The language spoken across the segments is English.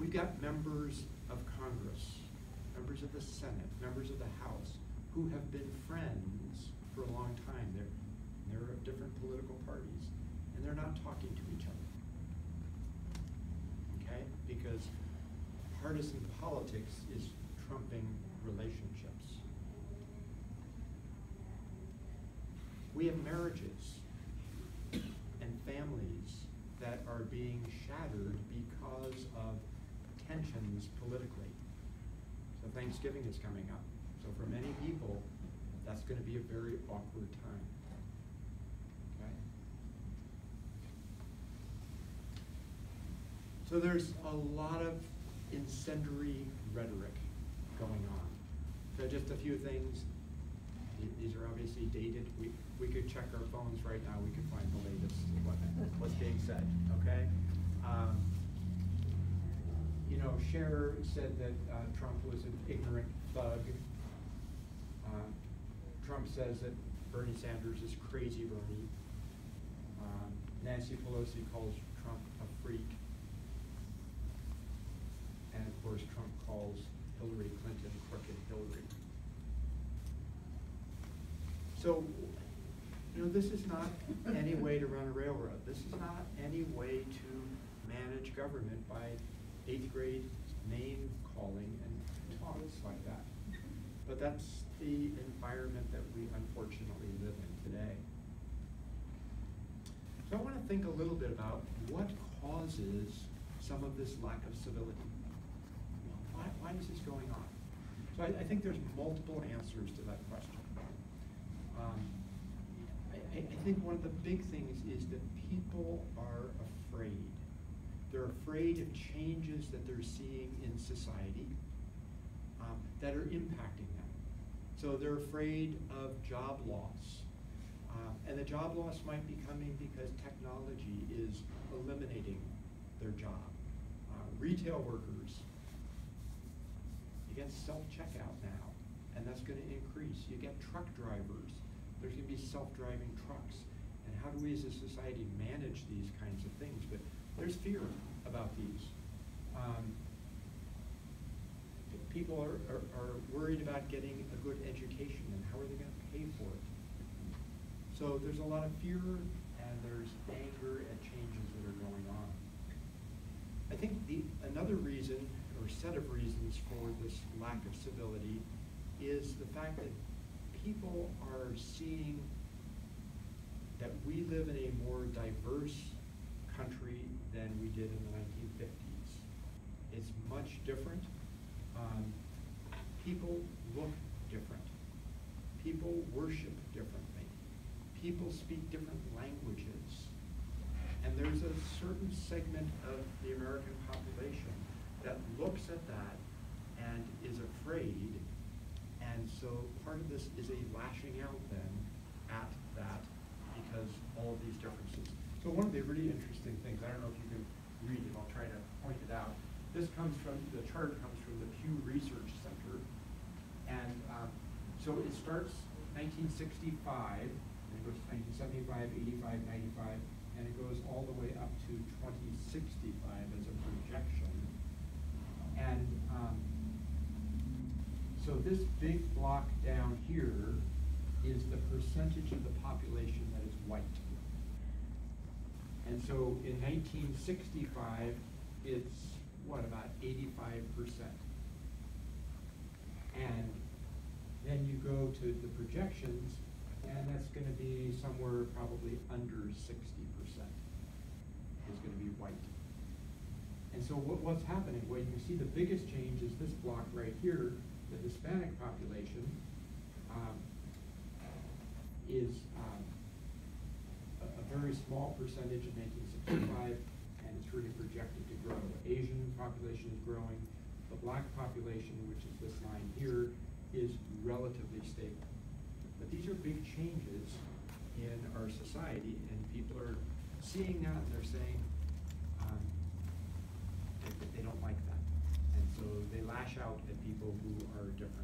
You've got members of Congress, members of the Senate, members of the House, who have been friends for a long time. They're of different political parties, and they're not talking to each other. Okay? Because partisan politics is trumping relationships. We have marriages and families that are being shattered because of tensions politically. So Thanksgiving is coming up. So for many people, that's going to be a very awkward time. Okay? So there's a lot of incendiary rhetoric going on. So just a few things. These are obviously dated. We could check our phones right now. We could find the latest what's being said. Okay. You know, Cher said that Trump was an ignorant thug. Trump says that Bernie Sanders is crazy Bernie. Nancy Pelosi calls Trump a freak. And of course, Trump calls Hillary Clinton crooked Hillary. So, you know, this is not any way to run a railroad. This is not any way to manage government by 8th grade name calling and talks like that. But that's the environment that we unfortunately live in today. So I want to think a little bit about what causes some of this lack of civility. Why is this going on? So I think there's multiple answers to that question. I think one of the big things is that people are afraid. They're afraid of changes that they're seeing in society that are impacting them. So they're afraid of job loss. And the job loss might be coming because technology is eliminating their job. Retail workers, you get self-checkout now, and that's going to increase. You get truck drivers. There's going to be self-driving trucks. And how do we as a society manage these kinds of things? But there's fear about these. People are worried about getting a good education, and how are they going to pay for it? So there's a lot of fear, and there's anger at changes that are going on. I think another reason, or set of reasons for this lack of civility is the fact that people are seeing that we live in a more diverse country than we did in the 1950s. It's much different. People look different. People worship differently. People speak different languages. And there's a certain segment of the American population that looks at that and is afraid. And so part of this is a lashing out then at that because all of these differences. So one of the really interesting things, I don't know if you can read it, I'll try to point it out. This comes from, the chart comes from the Pew Research Center. And so it starts 1965, and it goes to 1975, 85, 95, and it goes all the way up to 2065 as a projection. And so this big block down here is the percentage of the population that is white. And so in 1965, it's what, about 85%. And then you go to the projections, and that's going to be somewhere probably under 60% is going to be white. And so what's happening? Well, you can see the biggest change is this block right here. The Hispanic population is a very small percentage in 1965, and it's really projected to grow. Asian population is growing. The black population, which is this line here, is relatively stable. But these are big changes in our society, and people are seeing that, and they're saying that they don't like that. And so they lash out at people who are different.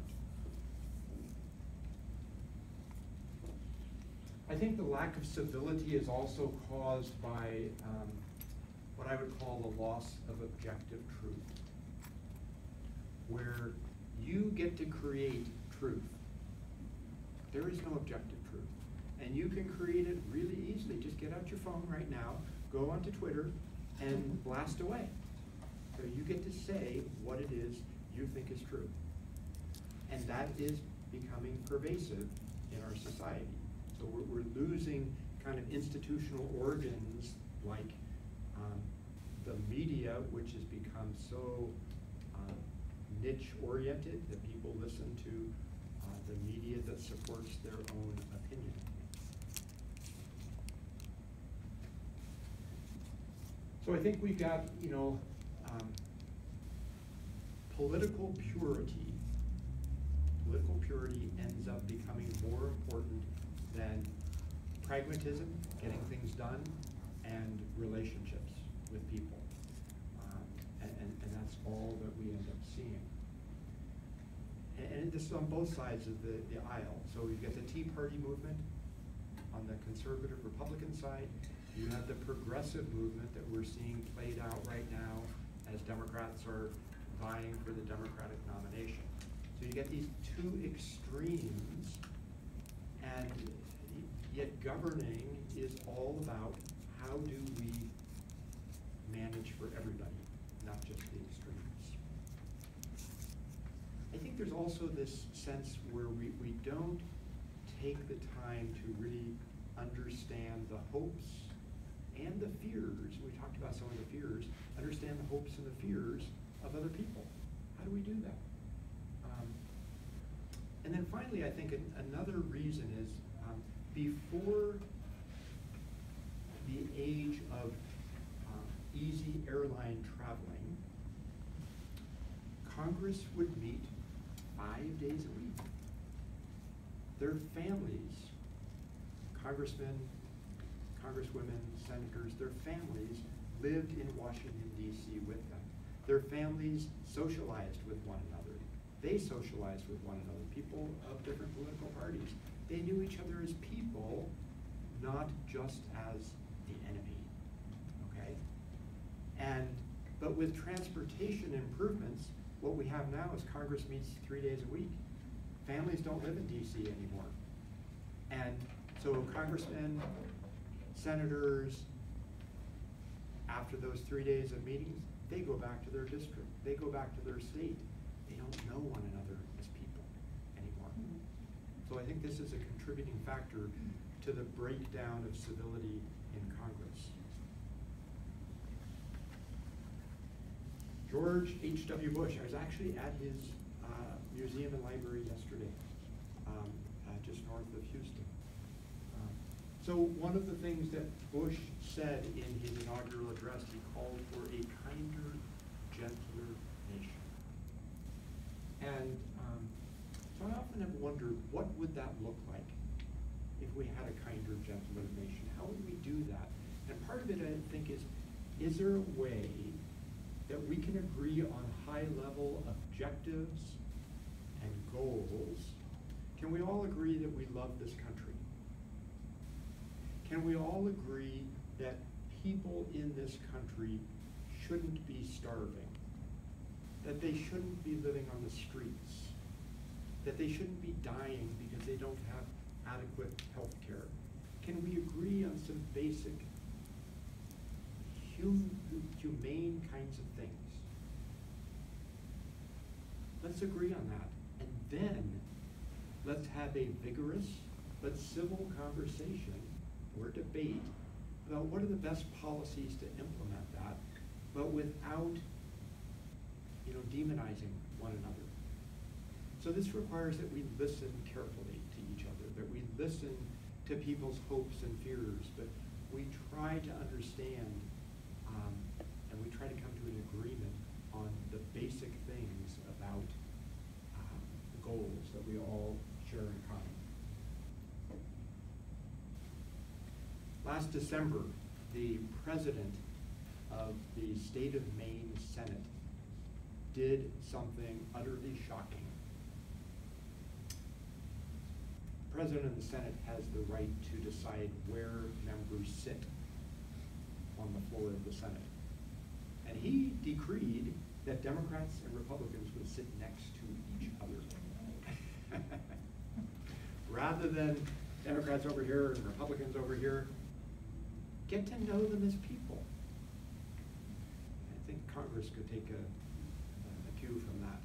I think the lack of civility is also caused by what I would call the loss of objective truth. where you get to create truth. There is no objective truth. And you can create it really easily. Just get out your phone right now, go onto Twitter, and blast away. So you get to say what it is you think is true. And that is becoming pervasive in our society. So we're losing kind of institutional organs like the media, which has become so niche-oriented that people listen to the media that supports their own opinion. So I think we've got, political purity. Political purity ends up becoming more important than pragmatism, getting things done, and relationships with people. And that's all that we end up seeing. And this is on both sides of the aisle. So we've got the Tea Party movement on the conservative Republican side. You have the progressive movement that we're seeing played out right now as Democrats are vying for the Democratic nomination. So you get these two extremes, and yet governing is all about how do we manage for everybody, not just the extremes. I think there's also this sense where we don't take the time to really understand the hopes and the fears. We talked about some of the fears. Understand the hopes and the fears of other people. How do we do that? And then finally, I think another reason is before the age of easy airline traveling, Congress would meet 5 days a week. Their families, congressmen, congresswomen, senators, their families lived in Washington, D.C. with them. Their families socialized with one another. They socialized with one another, people of different political parties. They knew each other as people, not just as the enemy, okay? But with transportation improvements, what we have now is Congress meets 3 days a week. Families don't live in DC anymore. And so congressmen, senators, after those 3 days of meetings, they go back to their district. They go back to their state. They don't know one another as people anymore. So I think this is a contributing factor to the breakdown of civility in Congress. George H.W. Bush, I was actually at his museum and library yesterday, just north of Houston. So one of the things that Bush said in his inaugural address, he called for a kinder, gentler nation. And so I often have wondered, what would that look like if we had a kinder, gentler nation? How would we do that? And part of it, I think, is there a way that we can agree on high-level objectives and goals? Can we all agree that we love this country? Can we all agree that people in this country shouldn't be starving? That they shouldn't be living on the streets? That they shouldn't be dying because they don't have adequate health care? Can we agree on some basic humane kinds of things? Let's agree on that. And then let's have a vigorous but civil conversation or debate about what are the best policies to implement that, but without demonizing one another. So this requires that we listen carefully to each other, that we listen to people's hopes and fears, but we try to understand and we try to come to an agreement on the basic things about the goals that we all share in common. Last December, the president of the state of Maine Senate did something utterly shocking. The president of the Senate has the right to decide where members sit on the floor of the Senate. And he decreed that Democrats and Republicans would sit next to each other. Rather than Democrats over here and Republicans over here, get to know them as people. I think Congress could take a cue from that.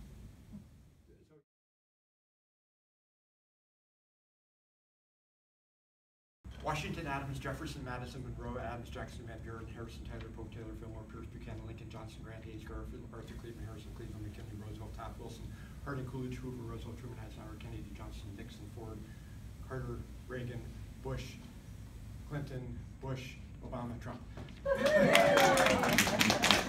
Washington, Adams, Jefferson, Madison, Monroe, Adams, Jackson, Van Buren, Harrison, Tyler, Polk, Taylor, Fillmore, Pierce, Buchanan, Lincoln, Johnson, Grant, Hayes, Garfield, Arthur, Cleveland, Harrison, Cleveland, McKinley, Roosevelt, Taft, Wilson, Harding, Coolidge, Hoover, Roosevelt, Truman, Eisenhower, Kennedy, Johnson, Nixon, Ford, Carter, Reagan, Bush, Clinton, Bush, Obama, Trump.